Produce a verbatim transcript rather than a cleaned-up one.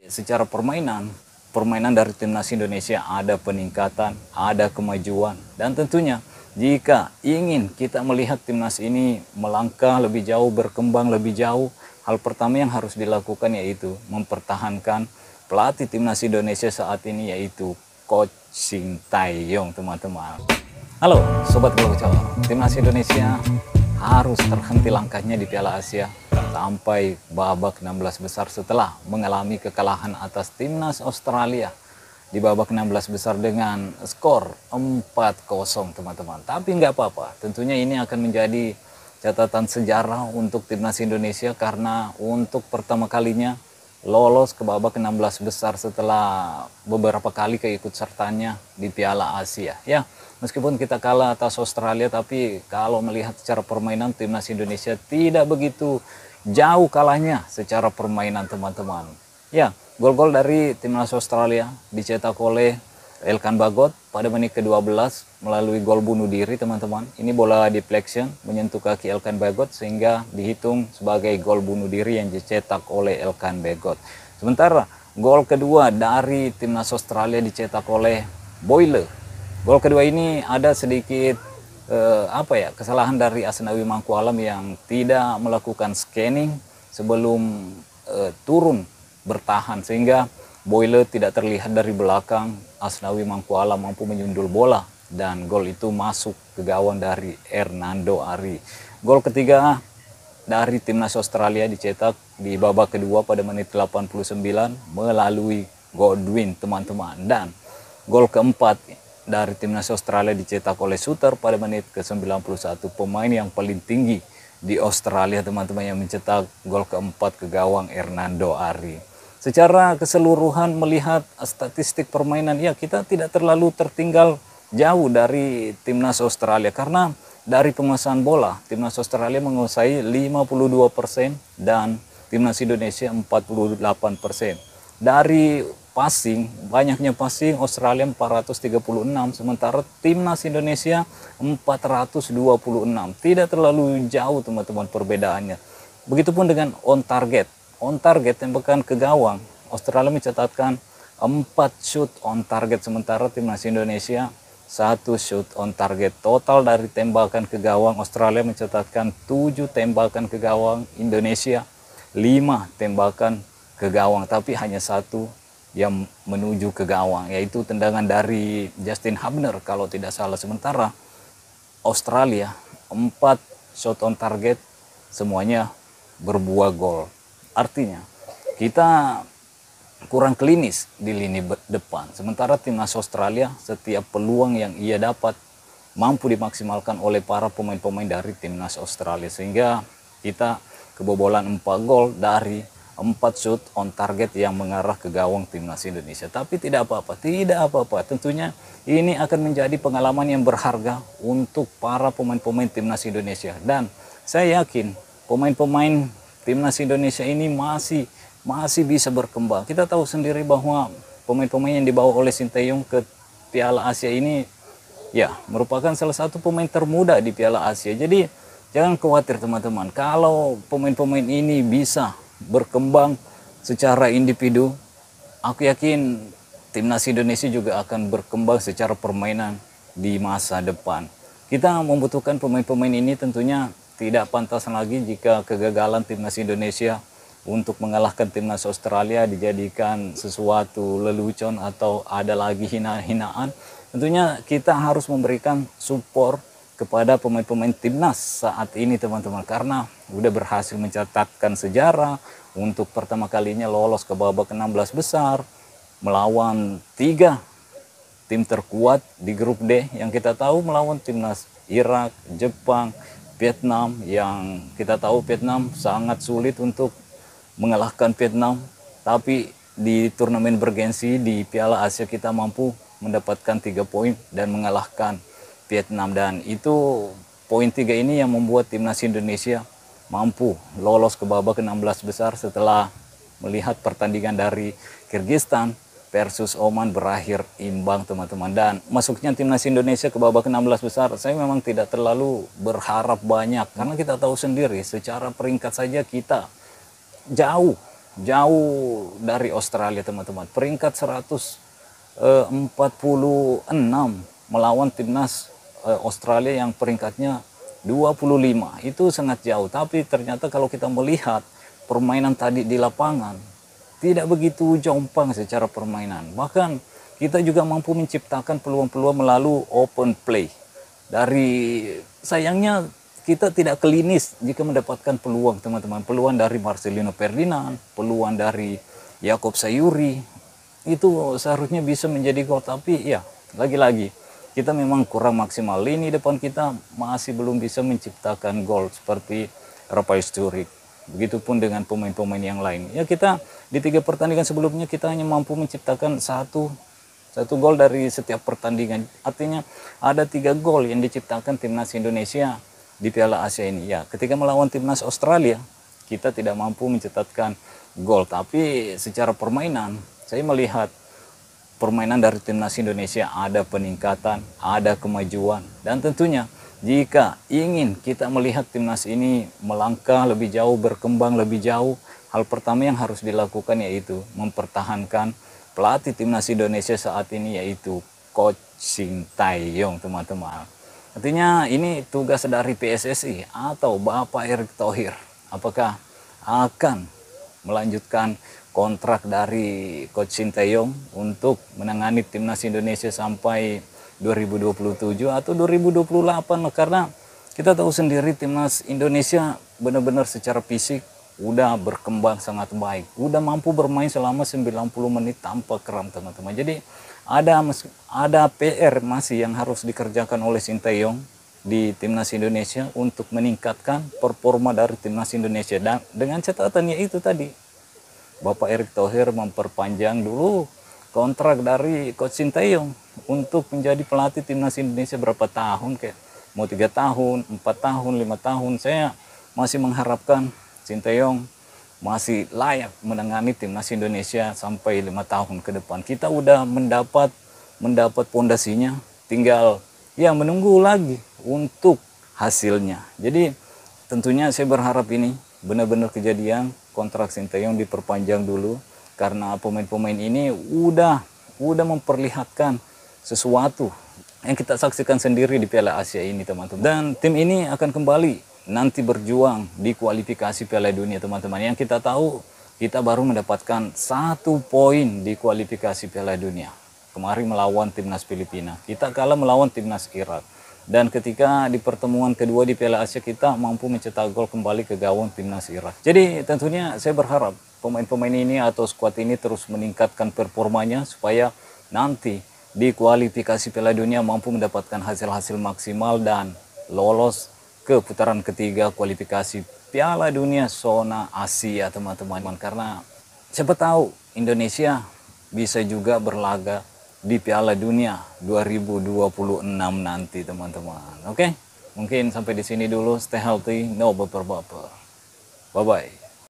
secara permainan, permainan dari timnas Indonesia ada peningkatan, ada kemajuan. Dan tentunya jika ingin kita melihat timnas ini melangkah lebih jauh, berkembang lebih jauh, hal pertama yang harus dilakukan yaitu mempertahankan pelatih timnas Indonesia saat ini, yaitu Coach Sintayong, teman-teman. Halo Sobat Global, timnas Indonesia harus terhenti langkahnya di Piala Asia sampai babak enam belas besar setelah mengalami kekalahan atas timnas Australia di babak enam belas besar dengan skor empat kosong, teman-teman. Tapi nggak apa-apa, tentunya ini akan menjadi catatan sejarah untuk timnas Indonesia karena untuk pertama kalinya lolos ke babak enam belas besar setelah beberapa kali keikutsertaannya di Piala Asia. Ya, meskipun kita kalah atas Australia, tapi kalau melihat secara permainan timnas Indonesia tidak begitu jauh kalahnya secara permainan, teman-teman. Ya, gol-gol dari timnas Australia dicetak oleh Elkan Bagot pada menit ke dua belas melalui gol bunuh diri, teman-teman. Ini bola deflection menyentuh kaki Elkan Bagot sehingga dihitung sebagai gol bunuh diri yang dicetak oleh Elkan Bagot. Sementara gol kedua dari timnas Australia dicetak oleh Boyle. Gol kedua ini ada sedikit eh, apa ya kesalahan dari Asnawi Mangkualam yang tidak melakukan scanning sebelum eh, turun bertahan, sehingga Boyle tidak terlihat dari belakang. Asnawi Mangkualam mampu menyundul bola dan gol itu masuk ke gawang dari Hernando Ari. Gol ketiga dari timnas Australia dicetak di babak kedua pada menit delapan puluh sembilan melalui Godwin, teman-teman. Dan gol keempat dari timnas Australia dicetak oleh Suter pada menit ke sembilan puluh satu, pemain yang paling tinggi di Australia, teman-teman, yang mencetak gol keempat ke gawang Hernando Ari. Secara keseluruhan melihat statistik permainan, ya kita tidak terlalu tertinggal jauh dari timnas Australia karena dari penguasaan bola timnas Australia menguasai lima puluh dua persen dan timnas Indonesia empat puluh delapan persen. Dari passing, banyaknya passing Australia empat ratus tiga puluh enam, sementara timnas Indonesia empat ratus dua puluh enam. Tidak terlalu jauh, teman-teman, perbedaannya. Begitupun dengan on target. On target, tembakan ke gawang, Australia mencatatkan empat shoot on target, sementara timnas Indonesia satu shoot on target. Total dari tembakan ke gawang, Australia mencatatkan tujuh tembakan ke gawang, Indonesia lima tembakan ke gawang, tapi hanya satu yang menuju ke gawang, yaitu tendangan dari Justin Hubner kalau tidak salah. Sementara Australia empat shot on target, semuanya berbuah gol. Artinya kita kurang klinis di lini depan, sementara timnas Australia setiap peluang yang ia dapat mampu dimaksimalkan oleh para pemain-pemain dari timnas Australia, sehingga kita kebobolan empat gol dari empat shoot on target yang mengarah ke gawang timnas Indonesia. Tapi tidak apa-apa, tidak apa-apa. Tentunya ini akan menjadi pengalaman yang berharga untuk para pemain-pemain timnas Indonesia, dan saya yakin pemain-pemain timnas Indonesia ini masih masih bisa berkembang. Kita tahu sendiri bahwa pemain-pemain yang dibawa oleh Sintayong ke Piala Asia ini ya merupakan salah satu pemain termuda di Piala Asia. Jadi jangan khawatir, teman-teman, kalau pemain-pemain ini bisa berkembang secara individu, aku yakin timnas Indonesia juga akan berkembang secara permainan di masa depan. Kita membutuhkan pemain-pemain ini. Tentunya tidak pantas lagi jika kegagalan timnas Indonesia untuk mengalahkan timnas Australia dijadikan sesuatu lelucon atau ada lagi hina-hinaan. Tentunya kita harus memberikan support kepada pemain-pemain timnas saat ini, teman-teman, karena udah berhasil mencatatkan sejarah untuk pertama kalinya lolos ke babak enam belas besar melawan tiga tim terkuat di grup D yang kita tahu, melawan timnas Irak, Jepang, Vietnam, yang kita tahu Vietnam sangat sulit untuk mengalahkan Vietnam, tapi di turnamen bergensi di Piala Asia kita mampu mendapatkan tiga poin dan mengalahkan Vietnam, dan itu poin tiga ini yang membuat timnas Indonesia mampu lolos ke babak enam belas besar setelah melihat pertandingan dari Kyrgyzstan versus Oman berakhir imbang, teman-teman. Dan masuknya timnas Indonesia ke babak enam belas besar, saya memang tidak terlalu berharap banyak karena kita tahu sendiri secara peringkat saja kita jauh jauh dari Australia teman-teman. Peringkat seratus empat puluh enam melawan timnas eh, Australia yang peringkatnya dua puluh lima. Itu sangat jauh, tapi ternyata kalau kita melihat permainan tadi di lapangan tidak begitu jomplang secara permainan. Bahkan kita juga mampu menciptakan peluang-peluang melalui open play. Dari sayangnya kita tidak klinis jika mendapatkan peluang teman-teman. Peluang dari Marcelino Ferdinand, peluang dari Yakob Sayuri, itu seharusnya bisa menjadi gol. Tapi ya lagi-lagi kita memang kurang maksimal. Lini depan kita masih belum bisa menciptakan gol seperti Rafael Sturridge. Begitupun dengan pemain-pemain yang lain. Ya kita di tiga pertandingan sebelumnya kita hanya mampu menciptakan satu satu gol dari setiap pertandingan. Artinya ada tiga gol yang diciptakan timnas Indonesia di Piala Asia ini. Ya, ketika melawan timnas Australia kita tidak mampu mencetakkan gol. Tapi secara permainan saya melihat permainan dari timnas Indonesia ada peningkatan, ada kemajuan, dan tentunya jika ingin kita melihat timnas ini melangkah lebih jauh, berkembang lebih jauh, hal pertama yang harus dilakukan yaitu mempertahankan pelatih timnas Indonesia saat ini, yaitu Coach Sintayong teman-teman. Artinya ini tugas dari P S S I atau Bapak Erick Thohir. Apakah akan melanjutkan kontrak dari Coach Sintayong untuk menangani timnas Indonesia sampai dua ribu dua puluh tujuh atau dua ribu dua puluh delapan? Karena kita tahu sendiri timnas Indonesia benar-benar secara fisik udah berkembang sangat baik, udah mampu bermain selama sembilan puluh menit tanpa kram teman-teman. Jadi ada ada P R masih yang harus dikerjakan oleh Sintayong di timnas Indonesia untuk meningkatkan performa dari timnas Indonesia. Dan dengan catatannya itu tadi, Bapak Erick Thohir memperpanjang dulu kontrak dari Coach Sintayong untuk menjadi pelatih timnas Indonesia berapa tahun, kayak mau tiga tahun, empat tahun, lima tahun. Saya masih mengharapkan Sintayong masih layak menangani timnas Indonesia sampai lima tahun ke depan. Kita udah mendapat mendapat pondasinya, tinggal ya menunggu lagi untuk hasilnya. Jadi tentunya saya berharap ini benar-benar kejadian, kontrak Sintayong diperpanjang dulu, karena pemain-pemain ini udah udah memperlihatkan sesuatu yang kita saksikan sendiri di Piala Asia ini teman-teman. Dan tim ini akan kembali nanti berjuang di kualifikasi Piala Dunia teman-teman. Yang kita tahu kita baru mendapatkan satu poin di kualifikasi Piala Dunia. Kemarin melawan timnas Filipina, kita kalah melawan timnas Irak. Dan ketika di pertemuan kedua di Piala Asia kita mampu mencetak gol kembali ke gawang timnas Irak. Jadi tentunya saya berharap pemain-pemain ini atau skuad ini terus meningkatkan performanya supaya nanti di kualifikasi Piala Dunia mampu mendapatkan hasil-hasil maksimal dan lolos ke putaran ketiga kualifikasi Piala Dunia zona Asia teman-teman. Karena siapa tahu Indonesia bisa juga berlaga di Piala Dunia dua ribu dua puluh enam nanti teman-teman. Oke, mungkin sampai di sini dulu. Stay healthy, no baper-baper. Bye-bye.